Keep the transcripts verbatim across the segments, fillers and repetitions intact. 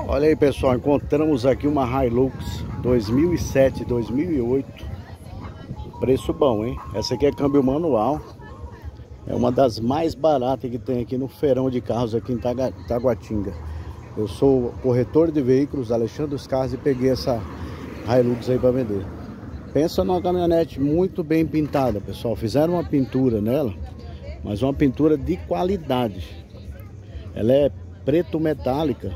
Olha aí, pessoal, encontramos aqui uma Hilux dois mil e sete, dois mil e oito. Preço bom, hein? Essa aqui é câmbio manual. É uma das mais baratas que tem aqui no feirão de carros aqui em Taguatinga. Eu sou corretor de veículos, Alexandre dos Carros, e peguei essa Hilux aí para vender. Pensa numa caminhonete muito bem pintada, pessoal. Fizeram uma pintura nela, mas uma pintura de qualidade. Ela é preto metálica.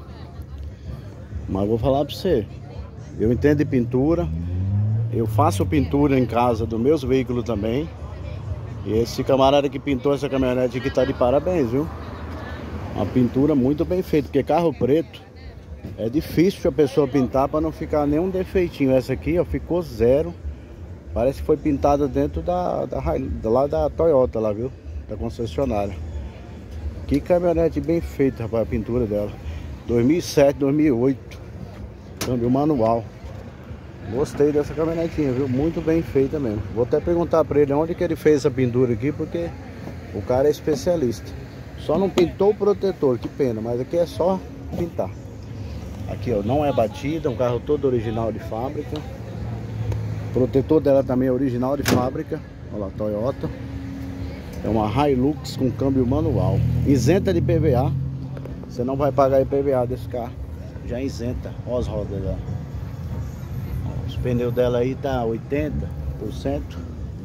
Mas vou falar para você, eu entendo de pintura, eu faço pintura em casa dos meus veículos também. E esse camarada que pintou essa caminhonete aqui tá de parabéns, viu? Uma pintura muito bem feita, porque carro preto é difícil a pessoa pintar para não ficar nenhum defeitinho. Essa aqui, ó, ficou zero. Parece que foi pintada dentro da, da, da, lá da Toyota, lá, viu? Da concessionária. Que caminhonete bem feita, rapaz, a pintura dela. dois mil e sete, dois mil e oito, câmbio manual. Gostei dessa caminhonetinha, viu? Muito bem feita mesmo. Vou até perguntar pra ele onde que ele fez essa pintura aqui, porque o cara é especialista. Só não pintou o protetor, que pena, mas aqui é só pintar. Aqui, ó, não é batida, um carro todo original de fábrica. O protetor dela também é original de fábrica. Olha lá, Toyota. É uma Hilux com câmbio manual, isenta de I P V A. Você não vai pagar I P V A desse carro, já isenta. Olha as rodas dela. Os pneus dela aí tá oitenta por cento.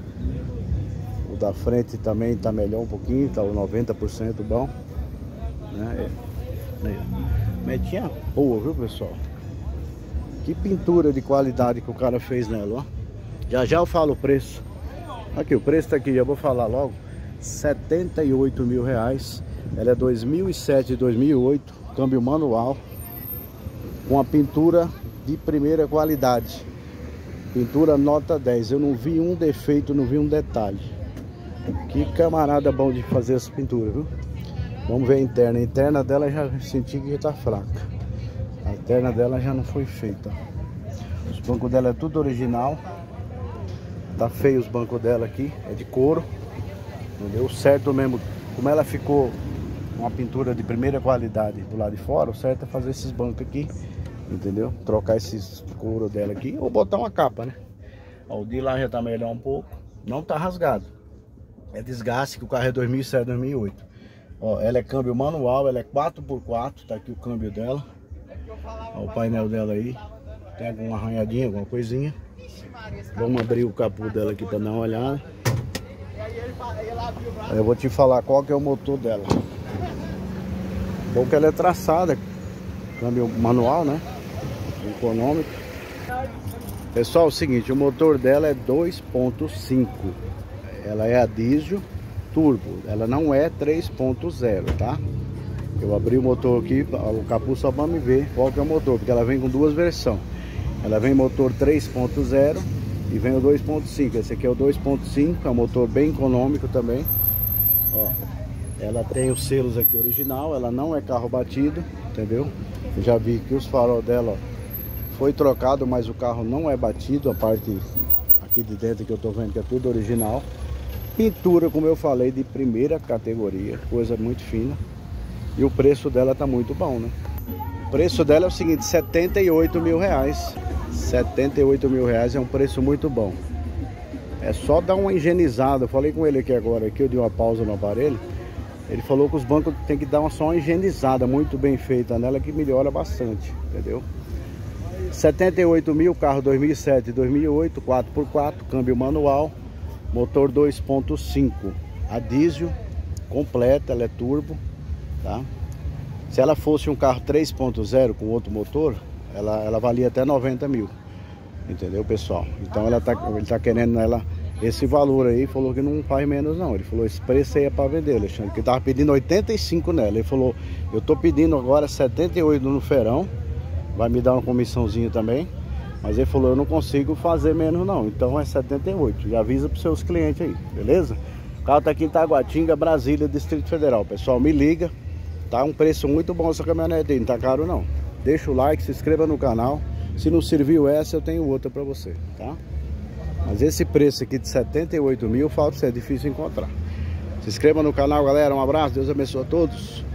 O da frente também tá melhor um pouquinho, tá noventa por cento bom, né? É. Metinha boa, viu, pessoal? Que pintura de qualidade que o cara fez nela, ó. Já já eu falo o preço. Aqui, o preço tá aqui, já vou falar logo. setenta e oito mil reais. Ela é dois mil e sete, dois mil e oito, câmbio manual, com a pintura de primeira qualidade. Pintura nota dez. Eu não vi um defeito, não vi um detalhe. Que camarada bom de fazer essa pintura, viu? Vamos ver a interna. A interna dela já senti que já tá fraca. A interna dela já não foi feita. Os bancos dela é tudo original. Tá feio os bancos dela aqui, é de couro. Entendeu? Certo mesmo, como ela ficou uma pintura de primeira qualidade do lado de fora, o certo é fazer esses bancos aqui, entendeu? Trocar esses couro dela aqui ou botar uma capa, né? Ó, o de lá já tá melhor um pouco, não tá rasgado. É desgaste, que o carro é dois mil e sete, dois mil e oito. Ó, ela é câmbio manual, ela é quatro por quatro, tá aqui o câmbio dela. Ó, o painel dela aí, tem alguma arranhadinha, alguma coisinha. Vamos abrir o capô dela aqui para dar uma olhada. Aí eu vou te falar qual que é o motor dela. Bom que ela é traçada, câmbio manual, né? Econômico. Pessoal, é o seguinte, o motor dela é dois ponto cinco. Ela é a diesel turbo. Ela não é três ponto zero, tá? Eu abri o motor aqui, o capô só para me ver qual que é o motor, porque ela vem com duas versões. Ela vem motor três ponto zero e vem o dois ponto cinco. Esse aqui é o dois ponto cinco, é um motor bem econômico também. Ó, ela tem os selos aqui original, ela não é carro batido, entendeu? Eu já vi que os farol dela, ó, foi trocado, mas o carro não é batido. A parte aqui de dentro que eu tô vendo que é tudo original. Pintura, como eu falei, de primeira categoria, coisa muito fina. E o preço dela tá muito bom, né? O preço dela é o seguinte, setenta e oito mil reais. setenta e oito mil reais é um preço muito bom. É só dar uma higienizada. Eu falei com ele aqui agora, que eu dei uma pausa no aparelho. Ele falou que os bancos tem que dar uma só uma higienizada muito bem feita nela, que melhora bastante, entendeu? setenta e oito mil, carro dois mil e sete, dois mil e oito, quatro por quatro, câmbio manual, motor dois ponto cinco, a diesel completa, ela é turbo, tá? Se ela fosse um carro três ponto zero com outro motor, ela, ela valia até noventa mil, entendeu, pessoal? Então ela tá, ele tá querendo ela esse valor aí, falou que não faz menos não. Ele falou, esse preço aí é para vender, Alexandre, que tava pedindo oitenta e cinco nela. Ele falou, eu tô pedindo agora setenta e oito no feirão, vai me dar uma comissãozinha também, mas ele falou, eu não consigo fazer menos não, então é setenta e oito. Já avisa pros seus clientes aí, beleza? O carro tá aqui em Taguatinga, Brasília, Distrito Federal. Pessoal, me liga. Tá um preço muito bom essa caminhonete aí, não tá caro não. Deixa o like, se inscreva no canal. Se não serviu essa, eu tenho outra pra você, tá? Mas esse preço aqui de setenta e oito mil, eu falo pra você, é difícil encontrar. Se inscreva no canal, galera. Um abraço, Deus abençoe a todos.